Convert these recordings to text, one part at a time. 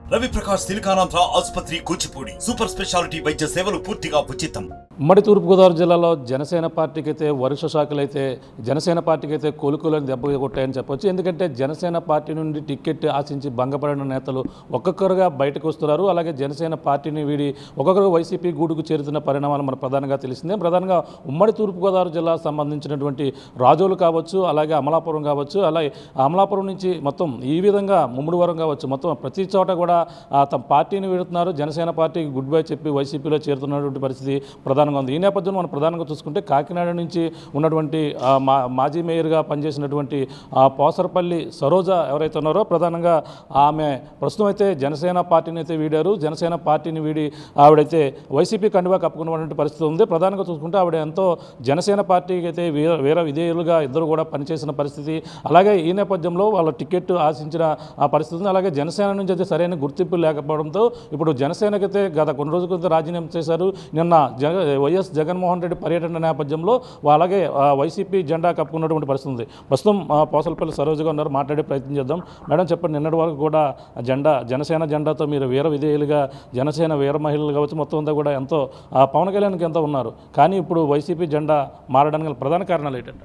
రవి ప్రకాష్ సిలికానాంధ్ర ఆసుపత్రి Kuchipudi super speciality వైద్య సేవలు పూర్తిగా ఉచితం. ఉమ్మడి తూర్పుగోదావరి జిల్లాలో జనసేన పార్టీకి అయితే వరుస శాఖలు అయితే జనసేన పార్టీకి అయితే కోలుకోలేని దెబ్బ కొట్టాయని చెప్పొచ్చు. ఎందుకంటే జనసేన పార్టీ నుండి టికెట్ ఆశించి భంగపడిన నేతలు ఒక్కొక్కరుగా బయటకు వస్తున్నారు. అలాగే జనసేన పార్టీని వీడి ఒక్కొక్కరు వైసీపీ గూడుకు చేరుతున్న పరిణామాలు మనకు ప్రధానంగా తెలిసిందే. ప్రధానంగా ఉమ్మడి తూర్పుగోదావరి జిల్లాకు సంబంధించినటువంటి రాజోలు కావచ్చు, అలాగే అమలాపురం కావచ్చు, అలాగే అమలాపురం నుంచి మొత్తం ఈ విధంగా ముమ్మడివరం కావచ్చు, మొత్తం ప్రతి చోట కూడా తమ పార్టీని వీడుతున్నారు. జనసేన పార్టీకి గుడ్ బై చెప్పి వైసీపీలో చేరుతున్నటువంటి పరిస్థితి ప్రధానంగా ఉంది. ఈ నేపథ్యంలో మనం ప్రధానంగా చూసుకుంటే కాకినాడ నుంచి ఉన్నటువంటి మాజీ మేయర్గా పనిచేసినటువంటి పోసరపల్లి సరోజ ఎవరైతే ఉన్నారో ప్రధానంగా ఆమె ప్రస్తుతం అయితే జనసేన పార్టీని అయితే వీడారు. జనసేన పార్టీని వీడి ఆవిడైతే వైసీపీ కండువా కప్పుకున్నటువంటి పరిస్థితి ఉంది. ప్రధానంగా చూసుకుంటే ఆవిడ ఎంతో జనసేన పార్టీకి అయితే వేరే విధేయులుగా ఇద్దరు కూడా పనిచేసిన పరిస్థితి. అలాగే ఈ నేపథ్యంలో వాళ్ళ టికెట్ ఆశించిన ఆ పరిస్థితి ఉంది. అలాగే జనసేన నుంచి అయితే సరైన గుర్తింపు లేకపోవడంతో ఇప్పుడు జనసేనకైతే గత కొన్ని రోజుల క్రితం రాజీనామా చేశారు. నిన్న వైఎస్ జగన్మోహన్ రెడ్డి పర్యటన నేపథ్యంలో అలాగే వైసీపీ జెండా కప్పుకున్నటువంటి పరిస్థితి ఉంది. ప్రస్తుతం పోసలపల్లి సరోజగా ఉన్నారు, మాట్లాడే ప్రయత్నం చేద్దాం. మేడం చెప్పండి, నిన్నటి వరకు కూడా జనసేన జెండాతో మీరు వీర విధేయులుగా జనసేన వీర మహిళలు కావచ్చు మొత్తం అంతా కూడా ఎంతో పవన్ కళ్యాణ్కి ఎంతో ఉన్నారు. కానీ ఇప్పుడు వైసీపీ జెండా మారడానికి ప్రధాన కారణాలు ఏంటంటే?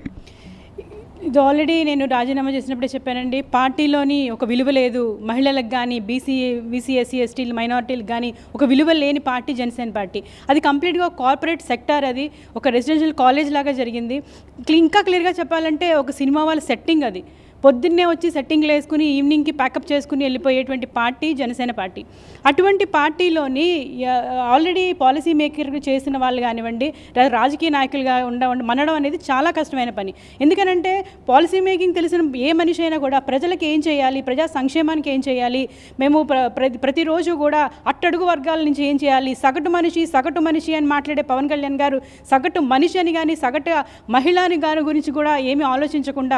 ఇది ఆల్రెడీ నేను రాజీనామా చేసినప్పుడే చెప్పానండి. పార్టీలోని ఒక విలువ లేదు. మహిళలకు కానీ బీసీ ఎస్సీ ఎస్టీలు మైనారిటీలకు కానీ ఒక విలువ లేని పార్టీ జనసేన పార్టీ. అది కంప్లీట్గా కార్పొరేట్ సెక్టార్, అది ఒక రెసిడెన్షియల్ కాలేజ్ లాగా జరిగింది. ఇంకా క్లియర్గా చెప్పాలంటే ఒక సినిమా వాళ్ళ సెట్టింగ్. అది పొద్దున్నే వచ్చి సెట్టింగ్లు వేసుకుని ఈవినింగ్కి ప్యాకప్ చేసుకుని వెళ్ళిపోయేటువంటి పార్టీ జనసేన పార్టీ. అటువంటి పార్టీలోని ఆల్రెడీ పాలసీ మేకర్ చేసిన వాళ్ళు కానివ్వండి, రాజకీయ నాయకులుగా మనడం అనేది చాలా కష్టమైన పని. ఎందుకనంటే పాలసీ మేకింగ్ తెలిసిన ఏ మనిషి అయినా కూడా ప్రజలకు ఏం చేయాలి, ప్రజా సంక్షేమానికి ఏం చేయాలి, మేము ప్రతిరోజు కూడా అట్టడుగు వర్గాల నుంచి ఏం చేయాలి, సగటు మనిషి అని మాట్లాడే పవన్ కళ్యాణ్ గారు సగటు మనిషి అని కానీ సగటు మహిళని గారి గురించి కూడా ఏమీ ఆలోచించకుండా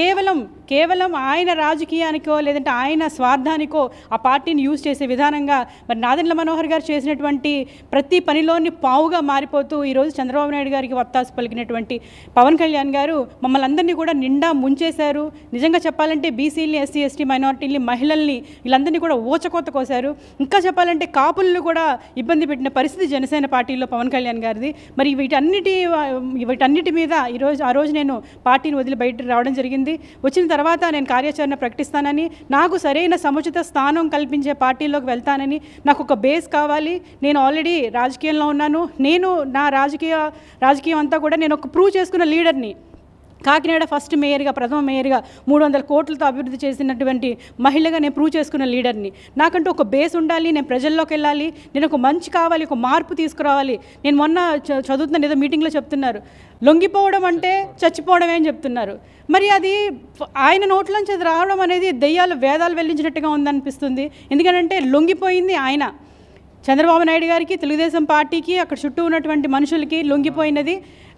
కేవలం ఆయన రాజకీయానికో లేదంటే ఆయన స్వార్థానికో ఆ పార్టీని యూజ్ చేసే విధానంగా మరి నాదెండ్ల మనోహర్ గారు చేసినటువంటి ప్రతి పనిలోని పావుగా మారిపోతూ ఈరోజు చంద్రబాబు నాయుడు గారికి వత్తాసు పలికినటువంటి పవన్ కళ్యాణ్ గారు మమ్మల్ని అందరినీ కూడా నిండా ముంచేశారు. నిజంగా చెప్పాలంటే బీసీలని, ఎస్సీ ఎస్టీ మైనారిటీని, మహిళల్ని వీళ్ళందరినీ కూడా ఊచకోత కోశారు. ఇంకా చెప్పాలంటే కాపులను కూడా ఇబ్బంది పెట్టిన పరిస్థితి జనసేన పార్టీలో పవన్ కళ్యాణ్ గారిది. మరి వీటన్నిటి మీద ఆ రోజు నేను పార్టీని వదిలి బయట రావడం జరిగింది. వచ్చిన తర్వాత నేను కార్యాచరణ ప్రకటిస్తానని, నాకు సరైన సముచిత స్థానం కల్పించే పార్టీలోకి వెళ్తానని, నాకు ఒక బేస్ కావాలి. నేను ఆల్రెడీ రాజకీయంలో ఉన్నాను. నా రాజకీయం అంతా కూడా నేను ఒక ప్రూవ్ చేసుకున్న లీడర్ని. కాకినాడ ఫస్ట్ మేయర్గా, ప్రథమ మేయర్గా 300 కోట్లతో అభివృద్ధి చేసినటువంటి మహిళగా నేను ప్రూవ్ చేసుకున్న లీడర్ని. నాకంటూ ఒక బేస్ ఉండాలి. నేను ప్రజల్లోకి వెళ్ళాలి. నేను ఒక మంచి కావాలి, ఒక మార్పు తీసుకురావాలి. నేను మొన్న చదువుతున్న ఏదో మీటింగ్లో చెప్తున్నారు, లొంగిపోవడం అంటే చచ్చిపోవడమే అని చెప్తున్నారు. మరి అది ఆయన నోట్లోంచి అది రావడం అనేది దెయ్యాలు వేదాలు వెల్లించినట్టుగా ఉందనిపిస్తుంది. ఎందుకంటే లొంగిపోయింది ఆయన. చంద్రబాబు నాయుడు గారికి, తెలుగుదేశం పార్టీకి, అక్కడ చుట్టూ ఉన్నటువంటి మనుషులకి లొంగిపోయినది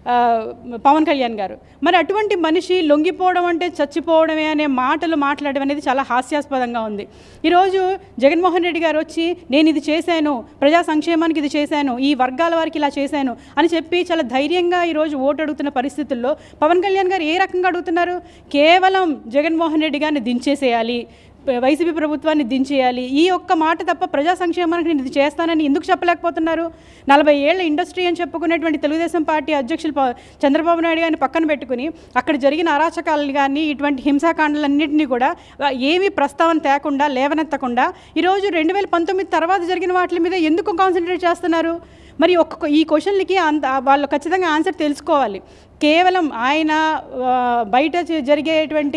పవన్ కళ్యాణ్ గారు. మరి అటువంటి మనిషి లొంగిపోవడం అంటే చచ్చిపోవడమే అనే మాటలు మాట్లాడడం అనేది చాలా హాస్యాస్పదంగా ఉంది. ఈరోజు జగన్మోహన్ రెడ్డి గారు వచ్చి నేను ఇది చేశాను, ప్రజా సంక్షేమానికి ఇది చేశాను, ఈ వర్గాల వారికి ఇలా చేశాను అని చెప్పి చాలా ధైర్యంగా ఈరోజు ఓటు అడుగుతున్న పరిస్థితుల్లో పవన్ కళ్యాణ్ గారు ఏ రకంగా అడుగుతున్నారు? కేవలం జగన్మోహన్ రెడ్డి గారిని దించేసేయాలి, వైసీపీ ప్రభుత్వాన్ని దించేయాలి, ఈ ఒక్క మాట తప్ప ప్రజా సంక్షేమానికి నేను ఇది చేస్తానని ఎందుకు చెప్పలేకపోతున్నారు? 40 ఏళ్ల ఇండస్ట్రీ అని చెప్పుకునేటువంటి తెలుగుదేశం పార్టీ అధ్యక్షులు చంద్రబాబు నాయుడు గారిని పక్కన పెట్టుకుని అక్కడ జరిగిన అరాచకాలు కానీ ఇటువంటి హింసాకాండాలన్నింటినీ కూడా ఏమీ ప్రస్తావన తేకుండా, లేవనెత్తకుండా ఈరోజు 2019 తర్వాత జరిగిన వాటి మీద ఎందుకు కాన్సన్ట్రేట్ చేస్తున్నారు? మరి ఈ క్వశ్చన్లకి వాళ్ళు ఖచ్చితంగా ఆన్సర్ తెలుసుకోవాలి. కేవలం ఆయన బయట జరిగేటువంటి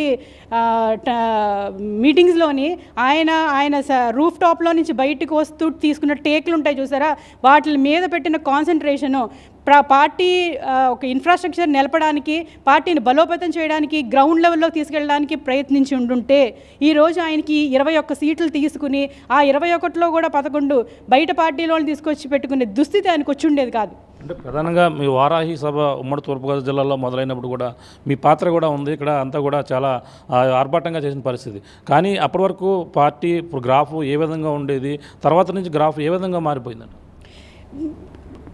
మీటింగ్స్లోని ఆయన రూఫ్ టాప్లో నుంచి బయటకు వస్తూ తీసుకున్న టేకులు ఉంటాయి చూసారా, వాటి మీద పెట్టిన కాన్సన్ట్రేషను పార్టీ ఒక ఇన్ఫ్రాస్ట్రక్చర్ నిలపడానికి, పార్టీని బలోపేతం చేయడానికి, గ్రౌండ్ లెవెల్లో తీసుకెళ్ళడానికి ప్రయత్నించి ఉండుంటే ఈరోజు ఆయనకి 21 సీట్లు తీసుకుని ఆ 21లో కూడా 11 బయట పార్టీలో తీసుకొచ్చి పెట్టుకునే దుస్థితి ఆయనకు వచ్చి ఉండేది కాదు. అంటే ప్రధానంగా మీ వారాహి సభ ఉమ్మడి తూర్పుగోదావరి జిల్లాలో మొదలైనప్పుడు కూడా మీ పాత్ర కూడా ఉంది. ఇక్కడ అంతా కూడా చాలా ఆర్భాటంగా చేసిన పరిస్థితి. కానీ అప్పటి వరకు పార్టీ గ్రాఫ్ ఏ విధంగా ఉండేది, తర్వాత నుంచి గ్రాఫ్ ఏ విధంగా మారిపోయిందండి?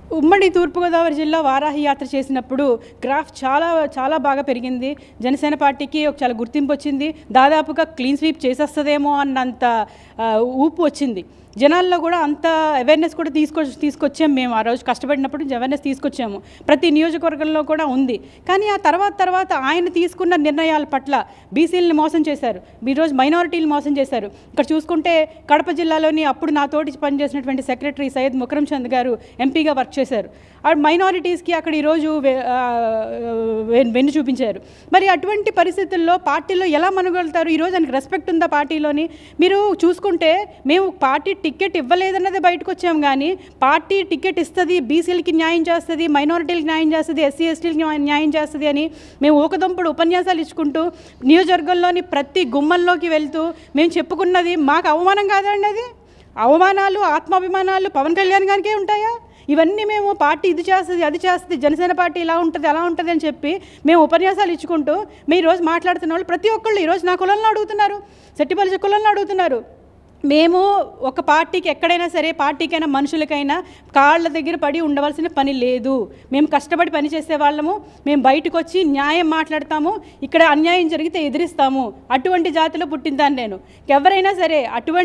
ఉమ్మడి తూర్పుగోదావరి జిల్లా వారాహి యాత్ర చేసినప్పుడు గ్రాఫ్ చాలా బాగా పెరిగింది. జనసేన పార్టీకి ఒక చాలా గుర్తింపు వచ్చింది. దాదాపుగా క్లీన్ స్వీప్ చేసేస్తుందేమో అన్నంత ఊపు వచ్చింది. జనాల్లో కూడా అంత అవేర్నెస్ కూడా తీసుకొచ్చాము. మేము ఆ రోజు కష్టపడినప్పుడు అవేర్నెస్ తీసుకొచ్చాము. ప్రతి నియోజకవర్గంలో కూడా ఉంది. కానీ ఆ తర్వాత ఆయన తీసుకున్న నిర్ణయాల పట్ల బీసీలను మోసం చేశారు, ఈరోజు మైనారిటీలు మోసం చేశారు. ఇక్కడ చూసుకుంటే కడప జిల్లాలోని అప్పుడు నాతోటి పనిచేసినటువంటి సెక్రటరీ సయ్యద్ ముకరం చంద్ గారు ఎంపీగా వర్క్ చేశారు. ఆ మైనారిటీస్కి అక్కడ ఈరోజు వెన్ను చూపించారు. మరి అటువంటి పరిస్థితుల్లో పార్టీలో ఎలా మనగలుగుతారు? ఈరోజు ఆయనకు రెస్పెక్ట్ ఉందా పార్టీలోని? మీరు చూసుకుంటే మేము పార్టీ టికెట్ ఇవ్వలేదన్నది బయటకు వచ్చాము, కానీ పార్టీ టికెట్ ఇస్తుంది, బీసీలకి న్యాయం చేస్తుంది, మైనారిటీలకు న్యాయం చేస్తుంది, ఎస్సీ ఎస్టీలకి న్యాయం చేస్తుంది అని మేము ఊకదంపుడు ఉపన్యాసాలు ఇచ్చుకుంటూ నియోజకవర్గంలోని ప్రతి గుమ్మంలోకి వెళ్తూ మేము చెప్పుకున్నది మాకు అవమానం కాదండి. అది అవమానాలు, ఆత్మాభిమానాలు పవన్ కళ్యాణ్ గారికే ఉంటాయా? ఇవన్నీ మేము పార్టీ ఇది చేస్తుంది, అది చేస్తుంది, జనసేన పార్టీ ఇలా ఉంటుంది, అలా ఉంటుంది అని చెప్పి మేము ఉపన్యాసాలు ఇచ్చుకుంటూ మేము ఈరోజు మాట్లాడుతున్న వాళ్ళు ప్రతి ఒక్కళ్ళు ఈరోజు నా కులంలో అడుగుతున్నారు, సెట్టిపల్లి కులంలో అడుగుతున్నారు. మేము ఒక పార్టీకి ఎక్కడైనా సరే, పార్టీకైనా మనుషులకైనా కాళ్ళ దగ్గర పడి ఉండవలసిన పని లేదు. మేము కష్టపడి పని చేసే వాళ్ళము. మేము బయటకు వచ్చి న్యాయం మాట్లాడతాము, ఇక్కడ అన్యాయం జరిగితే ఎదిరిస్తాము. అటువంటి జాతిలో పుట్టిందాన్ని నేను. ఎవరైనా సరే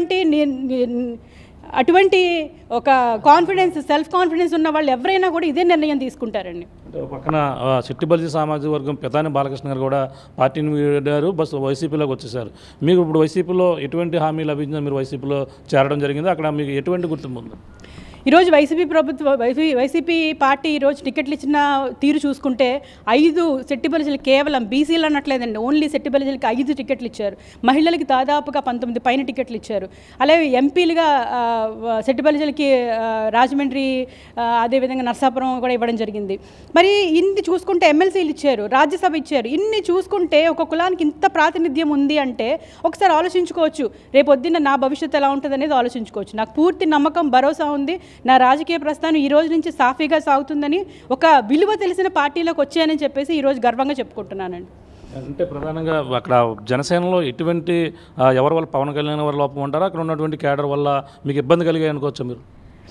అటువంటి ఒక కాన్ఫిడెన్స్, సెల్ఫ్ కాన్ఫిడెన్స్ ఉన్న వాళ్ళు ఎవరైనా కూడా ఇదే నిర్ణయం తీసుకుంటారండి. అంటే పక్కన సెట్టిబల్జీ సామాజిక వర్గం పెదాని బాలకృష్ణ గారు కూడా పార్టీని వీడారు, బస్ వైసీపీలోకి వచ్చేసారు. మీకు ఇప్పుడు వైసీపీలో ఎటువంటి హామీ లభించిందో, మీరు వైసీపీలో చేరడం జరిగిందో, అక్కడ మీకు ఎటువంటి గుర్తింపు ఉంది? ఈరోజు వైసీపీ పార్టీ ఈరోజు టికెట్లు ఇచ్చిన తీరు చూసుకుంటే 5 సెట్టిబలిజీలు, కేవలం బీసీలు అనట్లేదండి, ఓన్లీ సెట్టిబలిజీలకి 5 టికెట్లు ఇచ్చారు. మహిళలకి దాదాపుగా 19 పైన టికెట్లు ఇచ్చారు. అలాగే ఎంపీలుగా సెట్టిబలిజీలకి రాజమండ్రి, అదేవిధంగా నర్సాపురం కూడా ఇవ్వడం జరిగింది. మరి ఇన్ని చూసుకుంటే ఎమ్మెల్సీలు ఇచ్చారు, రాజ్యసభ ఇచ్చారు. ఇన్ని చూసుకుంటే ఒక కులానికి ఇంత ప్రాతినిధ్యం ఉంది అంటే ఒకసారి ఆలోచించుకోవచ్చు, రేపొద్దున్న నా భవిష్యత్తు ఎలా ఉంటుంది అనేది ఆలోచించుకోవచ్చు. నాకు పూర్తి నమ్మకం, భరోసా ఉంది. నా రాజకీయ ప్రస్థానం ఈ రోజు నుంచి సాఫీగా సాగుతుందని, ఒక విలువ తెలిసిన పార్టీలోకి వచ్చానని చెప్పేసి ఈరోజు గర్వంగా చెప్పుకుంటున్నానండి. అంటే ప్రధానంగా అక్కడ జనసేనలో ఎటువంటి ఎవరి వల్ల, పవన్ కళ్యాణ్ ఎవరి లోపం ఉంటారో అక్కడ ఉన్నటువంటి క్యాడర్ వల్ల మీకు ఇబ్బంది కలిగాయి అనుకోవచ్చు మీరు?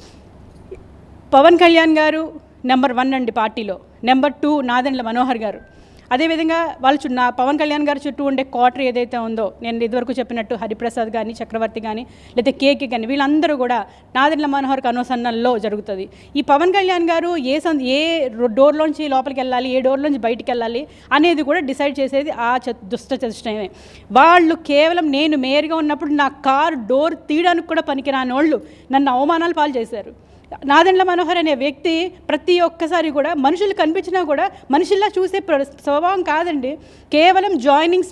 పవన్ కళ్యాణ్ గారు నెంబర్ 1 అండి పార్టీలో. నెంబర్ 2 నాదెండ్ల మనోహర్ గారు. అదేవిధంగా వాళ్ళు పవన్ కళ్యాణ్ గారి చుట్టూ ఉండే క్వార్టర్ ఏదైతే ఉందో, నేను ఇదివరకు చెప్పినట్టు హరిప్రసాద్ కానీ, చక్రవర్తి కానీ, లేకపోతే కేకే కానీ, వీళ్ళందరూ కూడా నాదెండ్ల మనోహర్కి అనుసరణలో జరుగుతుంది. ఈ పవన్ కళ్యాణ్ గారు ఏ డోర్లోంచి లోపలికి వెళ్ళాలి, ఏ డోర్లోంచి బయటికి వెళ్ళాలి అనేది కూడా డిసైడ్ చేసేది ఆ దుష్టచతుష్టయమే. వాళ్ళు కేవలం నేను మేయర్గా ఉన్నప్పుడు నా కారు డోర్ తీయడానికి కూడా పనికిరాని వాళ్ళు నన్ను అవమానాలు పాలు చేశారు. నాదెండ్ల మనోహర్ అనే వ్యక్తి ప్రతి ఒక్కసారి కూడా మనుషులు కనిపించినా కూడా మనుషుల్లా చూసే స్వభావం కాదండి. కేవలం జాయినింగ్స్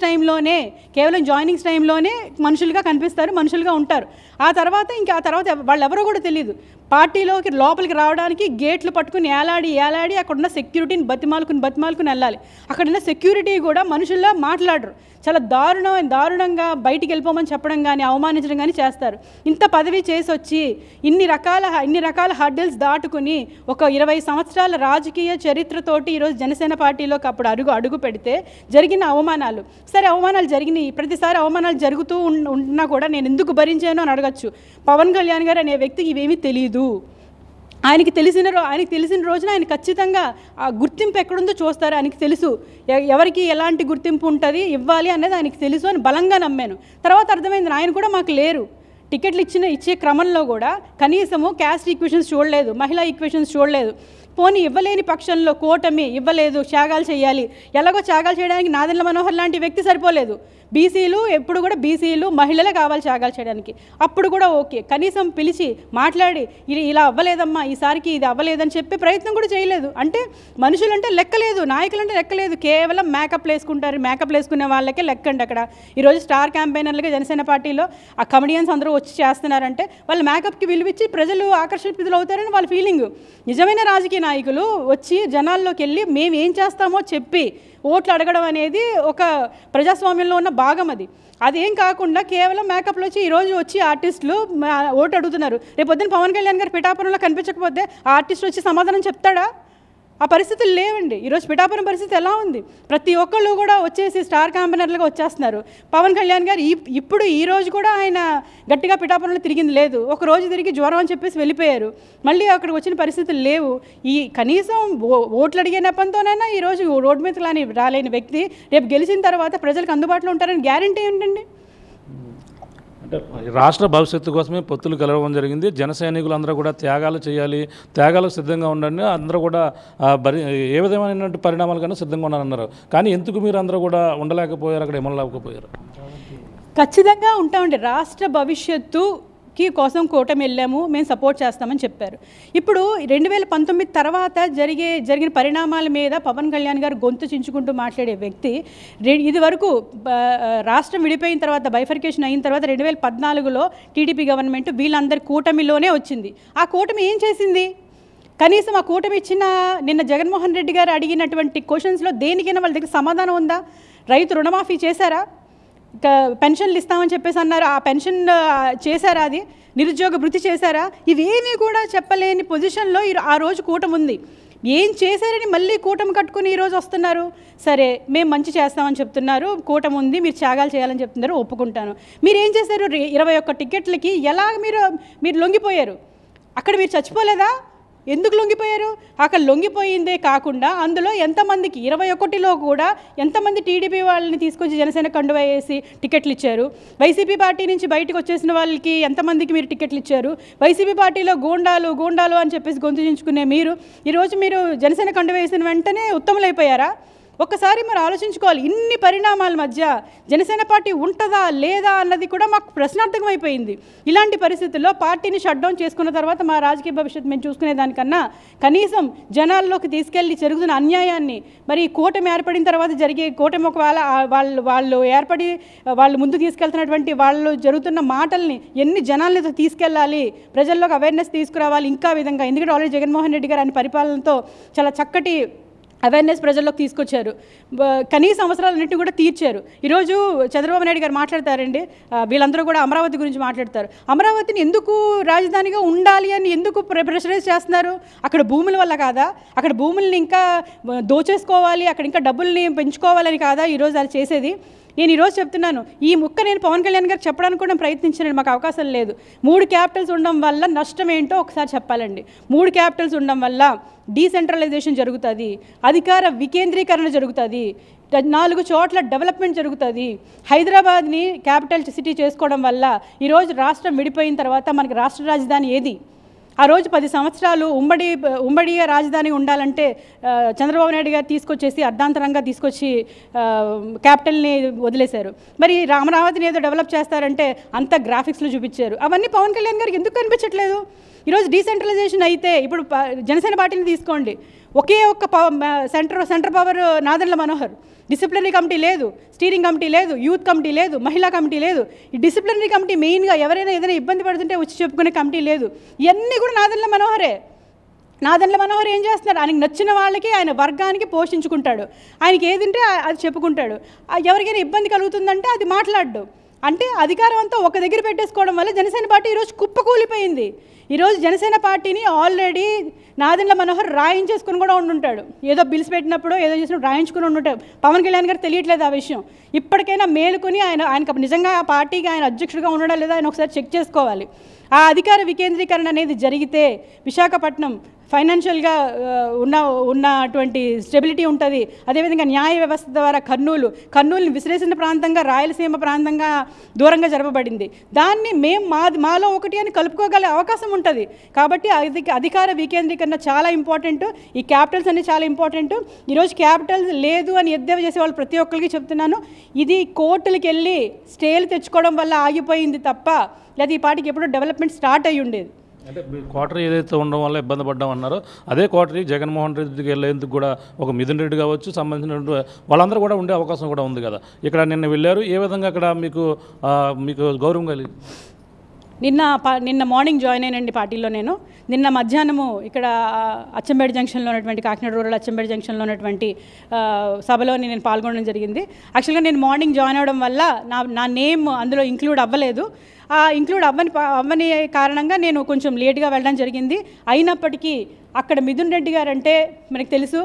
టైంలోనే మనుషులుగా కనిపిస్తారు, మనుషులుగా ఉంటారు. ఆ తర్వాత వాళ్ళు ఎవరో కూడా తెలియదు. పార్టీలోకి లోపలికి రావడానికి గేట్లు పట్టుకుని ఏలాడి అక్కడున్న సెక్యూరిటీని బతిమాలుకుని వెళ్ళాలి. అక్కడున్న సెక్యూరిటీ కూడా మనుషుల్లా మాట్లాడరు. చాలా దారుణంగా బయటికి వెళ్ళిపోమని చెప్పడం కానీ, అవమానించడం కానీ చేస్తారు. ఇంత పదవి చేసి వచ్చి ఇన్ని రకాల హర్డిల్స్ దాటుకుని ఒక 20 సంవత్సరాల రాజకీయ చరిత్రతోటి ఈరోజు జనసేన పార్టీలోకి అప్పుడు అడుగు పెడితే జరిగిన అవమానాలు, సరే అవమానాలు జరిగినాయి, ప్రతిసారి అవమానాలు జరుగుతూ ఉన్నా కూడా నేను ఎందుకు భరించాను అని అడగచ్చు. పవన్ కళ్యాణ్ గారు అనే వ్యక్తికి ఇవేమీ తెలియదు. ఆయనకి తెలిసిన రోజున ఆయన ఖచ్చితంగా ఆ గుర్తింపు ఎక్కడుందో చూస్తారు. ఆయనకి తెలుసు ఎవరికి ఎలాంటి గుర్తింపు ఉంటుంది, ఇవ్వాలి అనేది ఆయనకి తెలుసు అని బలంగా నమ్మాను. తర్వాత అర్థమైంది ఆయన కూడా మాకు లేరు. టికెట్లు ఇచ్చే క్రమంలో కూడా కనీసము క్యాస్ట్ ఈక్వేషన్స్ చూడలేదు, మహిళా ఈక్వేషన్స్ చూడలేదు. పోనీ ఇవ్వలేని పక్షంలో కూటమి ఇవ్వలేదు, త్యాగాలు చేయాలి. ఎలాగో త్యాగాలు చేయడానికి నాదెండ్ల మనోహర్ లాంటి వ్యక్తి సరిపోలేదు. ఎప్పుడు కూడా బీసీలు మహిళలే కావాలి త్యాగాలు చేయడానికి. అప్పుడు కూడా ఓకే, కనీసం పిలిచి మాట్లాడి ఇలా అవ్వలేదమ్మా, ఈసారికి ఇది అవ్వలేదని చెప్పే ప్రయత్నం కూడా చేయలేదు. అంటే మనుషులంటే లెక్కలేదు, నాయకులంటే లెక్కలేదు, కేవలం మేకప్ వేసుకునే వాళ్ళకే లెక్క అండి. అక్కడ ఈరోజు స్టార్ క్యాంపెయినర్లుగా జనసేన పార్టీలో ఆ కమెడియన్స్ అందరూ వచ్చి చేస్తున్నారంటే వాళ్ళ మేకప్కి విలువిచ్చి ప్రజలు ఆకర్షితులు అవుతారని వాళ్ళ ఫీలింగ్. నిజమైన రాజకీయ నాయకులు వచ్చి జనాల్లోకి వెళ్ళి మేము ఏం చేస్తామో చెప్పి ఓట్లు అడగడం అనేది ఒక ప్రజాస్వామ్యంలో ఉన్న భాగం. అదేం కాకుండా కేవలం మేకప్లో ఈరోజు వచ్చి ఆర్టిస్టులు ఓటు అడుగుతున్నారు. రేపు పొద్దున్న పవన్ కళ్యాణ్ గారు పిఠాపురంలో కనిపించకపోతే ఆ ఆర్టిస్ట్ వచ్చి సమాధానం చెప్తాడా? ఆ పరిస్థితులు లేవండి. ఈరోజు పిఠాపురం పరిస్థితి ఎలా ఉంది? ప్రతి ఒక్కళ్ళు కూడా వచ్చేసి స్టార్ క్యాంపెయినర్లుగా వచ్చేస్తున్నారు. పవన్ కళ్యాణ్ గారు ఇప్పుడు ఈరోజు కూడా ఆయన గట్టిగా పిఠాపురంలో తిరిగింది లేదు. ఒక రోజు తిరిగి జ్వరం అని చెప్పేసి వెళ్ళిపోయారు. మళ్ళీ అక్కడికి వచ్చిన పరిస్థితులు లేవు. ఈ కనీసం ఓట్లు అడిగే నెపంతోనైనా ఈరోజు రోడ్డు మీద రాలేని వ్యక్తి రేపు గెలిచిన తర్వాత ప్రజలకు అందుబాటులో ఉంటారని గ్యారంటీ ఏంటండి? అంటే రాష్ట్ర భవిష్యత్తు కోసమే పొత్తులు కలవడం జరిగింది. జన సైనికులు అందరూ కూడా త్యాగాలు చేయాలి, త్యాగాలకు సిద్ధంగా ఉండండి, అందరూ కూడా ఏ విధమైన పరిణామాల కన్నా సిద్ధంగా ఉన్నారన్నారు. కానీ ఎందుకు మీరు అందరూ కూడా ఉండలేకపోయారు, అక్కడ ఇమ్మలేకపోయారు? ఖచ్చితంగా ఉంటామండి. రాష్ట్ర భవిష్యత్తుకి కోసం కూటమి వెళ్ళాము, మేము సపోర్ట్ చేస్తామని చెప్పారు. ఇప్పుడు 2019 తర్వాత జరిగిన పరిణామాల మీద పవన్ కళ్యాణ్ గారు గొంతు చించుకుంటూ మాట్లాడే వ్యక్తి ఇది వరకు రాష్ట్రం విడిపోయిన తర్వాత బైఫర్కేషన్ అయిన తర్వాత 2014లో టీడీపీ గవర్నమెంట్ వీళ్ళందరి కూటమిలోనే వచ్చింది. ఆ కూటమి ఏం చేసింది? కనీసం ఆ కూటమి ఇచ్చిన నిన్న జగన్మోహన్ రెడ్డి గారు అడిగినటువంటి క్వశ్చన్స్లో దేనికైనా వాళ్ళ దగ్గర సమాధానం ఉందా? రైతు రుణమాఫీ చేశారా? పెన్షన్లు ఇస్తామని చెప్పేసి అన్నారు, ఆ పెన్షన్ చేశారా? అది నిరుద్యోగ భృతి చేశారా? ఇవేమీ కూడా చెప్పలేని పొజిషన్లో ఆ రోజు కూటమి ఉంది. ఏం చేశారని మళ్ళీ కూటమి కట్టుకుని ఈరోజు వస్తున్నారు. సరే మేము మంచి చేస్తామని చెప్తున్నారు, కూటమి ఉంది, మీరు త్యాగాలు చేయాలని చెప్తున్నారు, ఒప్పుకుంటాను. మీరు ఏం చేశారు? 21 టికెట్లకి ఎలా మీరు లొంగిపోయారు? అక్కడ మీరు చచ్చిపోలేదా? ఎందుకు లొంగిపోయారు? అక్కడ లొంగిపోయిందే కాకుండా అందులో ఎంతమందికి 21లో కూడా ఎంతమంది టీడీపీ వాళ్ళని తీసుకొచ్చి జనసేన కండువా వేసి టికెట్లు ఇచ్చారు? వైసీపీ పార్టీ నుంచి బయటకు వచ్చేసిన వాళ్ళకి ఎంతమందికి మీరు టికెట్లు ఇచ్చారు? వైసీపీ పార్టీలో గూండాలు అని చెప్పేసి గొంతు చించుకునే ఈరోజు మీరు జనసేన కండువా వేసిన వెంటనే ఉత్తములైపోయారా? ఒక్కసారి మరి ఆలోచించుకోవాలి. ఇన్ని పరిణామాల మధ్య జనసేన పార్టీ ఉంటుందా లేదా అన్నది కూడా మాకు ప్రశ్నార్థకం అయిపోయింది. ఇలాంటి పరిస్థితుల్లో పార్టీని షట్ డౌన్ చేసుకున్న తర్వాత మా రాజకీయ భవిష్యత్తు మేము చూసుకునే దానికన్నా కనీసం జనాల్లోకి తీసుకెళ్లి జరుగుతున్న అన్యాయాన్ని, మరి కూటమి ఏర్పడిన తర్వాత జరిగే కూటమి ఒకవేళ వాళ్ళు ముందు తీసుకెళ్తున్నటువంటి వాళ్ళు జరుగుతున్న మాటల్ని ఎన్ని జనాల్ని తీసుకెళ్ళాలి, ప్రజల్లోకి అవేర్నెస్ తీసుకురావాలి ఇంకా విధంగా. ఎందుకంటే ఆల్రెడీ జగన్మోహన్ రెడ్డి గారు ఆయన పరిపాలనతో చాలా చక్కటి అవేర్నెస్ ప్రజల్లోకి తీసుకొచ్చారు, కనీస అవసరాలన్నింటినీ కూడా తీర్చారు. ఈరోజు చంద్రబాబు నాయుడు గారు మాట్లాడతారండి, వీళ్ళందరూ కూడా అమరావతి గురించి మాట్లాడతారు. అమరావతిని ఎందుకు రాజధానిగా ఉండాలి అని ఎందుకు ప్రెషరైజ్ చేస్తున్నారు? అక్కడ భూముల వల్ల కాదా? అక్కడ భూముల్ని ఇంకా దోచేసుకోవాలి, అక్కడ ఇంకా డబ్బుల్ని పెంచుకోవాలని కాదా ఈరోజు అది చేసేది? నేను ఈరోజు చెప్తున్నాను, ఈ ముక్క నేను పవన్ కళ్యాణ్ గారు చెప్పడానికి కూడా ప్రయత్నించాను, మాకు అవకాశం లేదు. 3 క్యాపిటల్స్ ఉండడం వల్ల నష్టం ఏంటో ఒకసారి చెప్పాలండి. 3 క్యాపిటల్స్ ఉండడం వల్ల డీసెంట్రలైజేషన్ జరుగుతుంది, అధికార వికేంద్రీకరణ జరుగుతుంది, 4 చోట్ల డెవలప్మెంట్ జరుగుతుంది. హైదరాబాద్ని క్యాపిటల్ సిటీ చేసుకోవడం వల్ల ఈరోజు రాష్ట్రం విడిపోయిన తర్వాత మనకి రాష్ట్ర రాజధాని ఏది? ఆ రోజు 10 సంవత్సరాలు ఉమ్మడి రాజధాని ఉండాలంటే చంద్రబాబు నాయుడు గారు తీసుకొచ్చేసి అర్ధాంతరంగా తీసుకొచ్చి క్యాపిటల్ని వదిలేశారు. మరి అమరావతిని ఏదో డెవలప్ చేస్తారంటే అంత గ్రాఫిక్స్లో చూపించారు. అవన్నీ పవన్ కళ్యాణ్ గారికి ఎందుకు కనిపించట్లేదు? ఈరోజు డీసెంట్రలైజేషన్ అయితే ఇప్పుడు జనసేన పార్టీని తీసుకోండి, ఒకే ఒక్క center power Nadendla Manohar. Disciplinary committee లేదు, స్టీరింగ్ కమిటీ లేదు, యూత్ కమిటీ లేదు, మహిళా కమిటీ లేదు. ఈ డిసిప్లినరీ కమిటీ మెయిన్గా ఎవరైనా ఏదైనా ఇబ్బంది పడుతుంటే వచ్చి చెప్పుకునే కమిటీ లేదు. ఇవన్నీ కూడా నాదెండ్ల మనోహరే. నాదెండ్ల మనోహర్ ఏం చేస్తున్నారు? ఆయనకు నచ్చిన వాళ్ళకి, ఆయన వర్గానికి పోషించుకుంటాడు. ఆయనకి ఏదింటే అది చెప్పుకుంటాడు. ఎవరికైనా ఇబ్బంది కలుగుతుందంటే అది మాట్లాడు. అంటే అధికారం అంతా ఒక దగ్గర పెట్టేసుకోవడం వల్ల జనసేన పార్టీ ఈరోజు కుప్పకూలిపోయింది. ఈరోజు జనసేన పార్టీని ఆల్రెడీ నాదెండ్ల మనోహర్ రాయించేసుకుని కూడా ఉండుంటాడు. ఏదో బిల్స్ పెట్టినప్పుడు ఏదో చేసినప్పుడు రాయించుకుని ఉండుంటాడు. పవన్ కళ్యాణ్ గారు తెలియట్లేదు ఆ విషయం. ఇప్పటికైనా మేలుకొని ఆయనకు నిజంగా ఆ పార్టీకి ఆయన అధ్యక్షుడిగా ఉండడం లేదా ఆయన ఒకసారి చెక్ చేసుకోవాలి. ఆ అధికార వికేంద్రీకరణ అనేది జరిగితే విశాఖపట్నం ఫైనాన్షియల్గా ఉన్నటువంటి స్టెబిలిటీ ఉంటుంది. అదేవిధంగా న్యాయ వ్యవస్థ ద్వారా కర్నూలుని విశ్లేషణ ప్రాంతంగా, రాయలసీమ ప్రాంతంగా దూరంగా జరపబడింది. దాన్ని మాలో ఒకటి అని కలుపుకోగల అవకాశం ఉంటుంది. కాబట్టి అధికార వికేంద్రీకరణ చాలా ఇంపార్టెంట్. ఈ క్యాపిటల్స్ అనేది చాలా ఇంపార్టెంట్. ఈరోజు క్యాపిటల్స్ లేదు అని ఎద్దేవా చేసే వాళ్ళు ప్రతి ఒక్కరికి చెప్తున్నాను, ఇది కోర్టులకు వెళ్ళి స్టేలు తెచ్చుకోవడం వల్ల ఆగిపోయింది తప్ప లేదా ఈ పార్టీకి ఎప్పుడో డెవలప్మెంట్ స్టార్ట్ అయ్యి ఉండేది. అంటే క్వార్టర్ ఏదైతే ఉండడం వల్ల ఇబ్బంది పడ్డామన్నారో అదే క్వార్టరీ జగన్మోహన్ రెడ్డికి వెళ్ళేందుకు కూడా ఒక మిథున్ రెడ్డి కావచ్చు సంబంధించిన వాళ్ళందరూ కూడా ఉండే అవకాశం కూడా ఉంది కదా. ఇక్కడ నిన్న వెళ్ళారు, ఏ విధంగా అక్కడ మీకు గౌరవం కలిగి? నిన్న మార్నింగ్ జాయిన్ అయినండి పార్టీలో. నేను నిన్న మధ్యాహ్నము ఇక్కడ అచ్చంపేట జంక్షన్లో ఉన్నటువంటి కాకినాడ రూరల్ అచ్చంపేట జంక్షన్లో ఉన్నటువంటి సభలో నేను పాల్గొనడం జరిగింది. యాక్చువల్గా నేను మార్నింగ్ జాయిన్ అవ్వడం వల్ల నా నేమ్ అందులో ఇంక్లూడ్ అవ్వలేదు. ఇంక్లూడ్ అవ్వని కారణంగా నేను కొంచెం లేట్గా వెళ్ళడం జరిగింది. అయినప్పటికీ అక్కడ మిథున్ రెడ్డి గారు అంటే మనకు తెలుసు,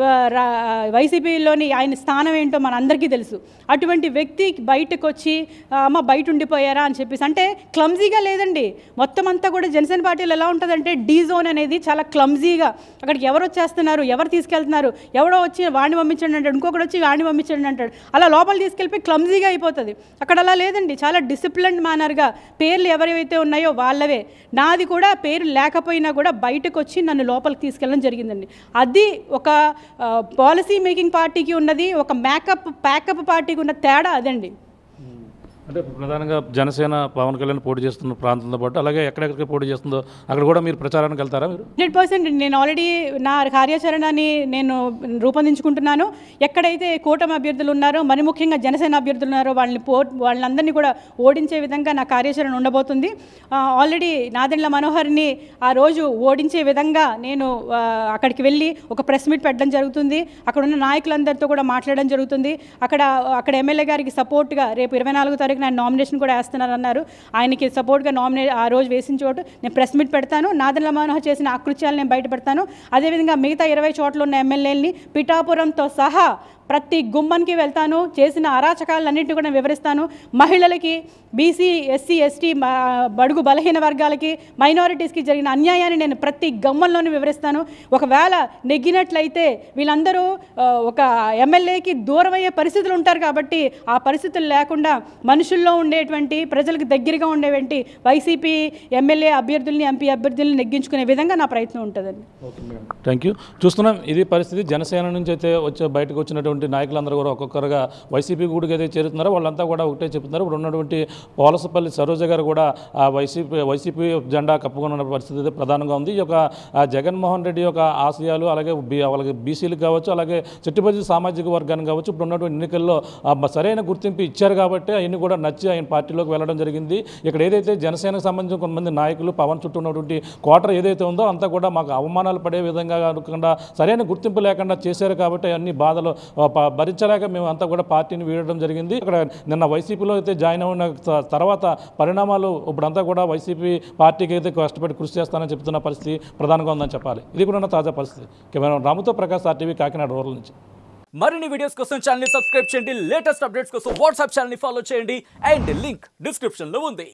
వైసీపీలోని ఆయన స్థానం ఏంటో మన అందరికీ తెలుసు. అటువంటి వ్యక్తి బయటకు వచ్చి అమ్మ బయట ఉండిపోయారా అని చెప్పేసి అంటే క్లమ్జీగా లేదండి. మొత్తం అంతా కూడా జనసేన పార్టీలో ఎలా ఉంటుందంటే డీ జోన్ అనేది చాలా క్లమ్జీగా, అక్కడికి ఎవరు వచ్చేస్తున్నారు, ఎవరు తీసుకెళ్తున్నారు, ఎవడో వచ్చి వాడిని పంపించండి అంటాడు, ఇంకొకటి వచ్చి వాడిని పంపించండి అంటాడు, అలా లోపల తీసుకెళ్ళిపోయి క్లమ్జీగా అయిపోతుంది. అక్కడ అలా లేదండి, చాలా డిసిప్లిన్డ్ మేనర్గా పేర్లు ఎవరైతే ఉన్నాయో వాళ్ళవే. నాది కూడా పేరు లేకపోయినా కూడా బయటకు వచ్చి నన్ను లోపలికి తీసుకెళ్ళడం జరిగిందండి. అది ఒక పాలసీ మేకింగ్ పార్టీకి ఉన్నది, ఒక ప్యాకప్ పార్టీకి ఉన్న తేడా అదండి. అంటే ప్రధానంగా జనసేన పవన్ కళ్యాణ్ పోటీ చేస్తున్న ప్రాంతంతో పాటు అలాగే ఎక్కడెక్కడ పోటీ చేస్తుందో అక్కడ కూడా మీరు ప్రచారానికి వెళ్తారా? మీరు 100% నేను ఆల్రెడీ నా కార్యాచరణని నేను రూపొందించుకుంటున్నాను. ఎక్కడైతే కూటమి అభ్యర్థులు ఉన్నారో, మరి ముఖ్యంగా జనసేన అభ్యర్థులు ఉన్నారో వాళ్ళందరినీ కూడా ఓడించే విధంగా నా కార్యాచరణ ఉండబోతుంది. ఆల్రెడీ నాదెండ్ల మనోహర్ని ఆ రోజు ఓడించే విధంగా నేను అక్కడికి వెళ్ళి ఒక ప్రెస్ మీట్ పెట్టడం జరుగుతుంది. అక్కడ ఉన్న నాయకులందరితో కూడా మాట్లాడడం జరుగుతుంది. అక్కడ ఎమ్మెల్యే గారికి సపోర్ట్గా రేపు 24వ తారీఖు ఆయన నామినేషన్ కూడా వేస్తున్నారన్నారు. ఆయనకి సపోర్ట్గా ఆ రోజు వేసిన చోటు నేను ప్రెస్ మీట్ పెడతాను. నాదెండ్ల మనోహర్ చేసిన ఆకృత్యాలు నేను బయటపెడతాను. అదేవిధంగా మిగతా 20 చోట్ల ఉన్న ఎమ్మెల్యేలని పిఠాపురంతో సహా ప్రతి గుమ్మానికి వెళ్తాను. చేసిన అరాచకాలన్నింటినీ కూడా వివరిస్తాను. మహిళలకి, బీసీ, ఎస్సీ, ఎస్టీ, బడుగు బలహీన వర్గాలకి, మైనారిటీస్కి జరిగిన అన్యాయాన్ని నేను ప్రతి గమ్మంలోనూ వివరిస్తాను. ఒకవేళ నెగ్గినట్లయితే వీళ్ళందరూ ఒక ఎమ్మెల్యేకి దూరం అయ్యే పరిస్థితులు ఉంటారు కాబట్టి ఆ పరిస్థితులు లేకుండా మనుషుల్లో ఉండేటువంటి, ప్రజలకు దగ్గరగా ఉండేటువంటి వైసీపీ ఎమ్మెల్యే అభ్యర్థుల్ని, ఎంపీ అభ్యర్థుల్ని నెగ్గించుకునే విధంగా నా ప్రయత్నం ఉంటుందండి. Thank you. చూస్తున్నాం ఇది పరిస్థితి. జనసేన నుంచి అయితే బయటకు వచ్చినటువంటి నాయకులందరూ కూడా ఒక్కొక్కరుగా వైసీపీ గూడికి అయితే చేరుతున్నారో వాళ్ళంతా కూడా ఒకటే చెప్తున్నారు. ఇప్పుడు ఉన్నటువంటి పోలసపల్లి సరోజ గారు కూడా ఆ వైసీపీ జెండా కప్పుకున్న పరిస్థితి అయితే ప్రధానంగా ఉంది. ఈ యొక్క జగన్మోహన్ రెడ్డి యొక్క ఆశయాలు అలాగే వాళ్ళకి బీసీలకు కావచ్చు, అలాగే చెట్టుపల్లి సామాజిక వర్గానికి కావచ్చు, ఇప్పుడు ఉన్నటువంటి ఎన్నికల్లో సరైన గుర్తింపు ఇచ్చారు కాబట్టి అవన్నీ కూడా నచ్చి ఆయన పార్టీలోకి వెళ్ళడం జరిగింది. ఇక్కడ ఏదైతే జనసేనకు సంబంధించిన కొంతమంది నాయకులు పవన్ చుట్టూ ఉన్నటువంటి క్వార్టర్ ఏదైతే ఉందో అంతా కూడా మాకు అవమానాలు పడే విధంగా కాకుండా సరైన గుర్తింపు లేకుండా చేశారు కాబట్టి అన్ని బాధలు భరించలేక మేము అంతా కూడా పార్టీని వీడడం జరిగింది. ఇక్కడ నిన్న వైసీపీలో అయితే జాయిన్ అయిన తర్వాత పరిణామాలు ఇప్పుడంతా కూడా వైసీపీ పార్టీకి అయితే కష్టపడి కృషి చేస్తానని చెప్తున్న పరిస్థితి ప్రధానంగా ఉందని చెప్పాలి. ఇది కూడా తాజా పరిస్థితి. కెమెరా రాముతో ప్రకాష్, RTV, కాకినాడ రూరల్ నుంచి. మరిన్ని వీడియోస్ కోసం ఛానల్ ని సబ్స్క్రైబ్ చేయండి. లేటెస్ట్ అప్డేట్స్ కోసం వాట్సాప్ ఛానల్ ని ఫాలో చేయండి. అండ్ లింక్ డిస్క్రిప్షన్ లో ఉంది.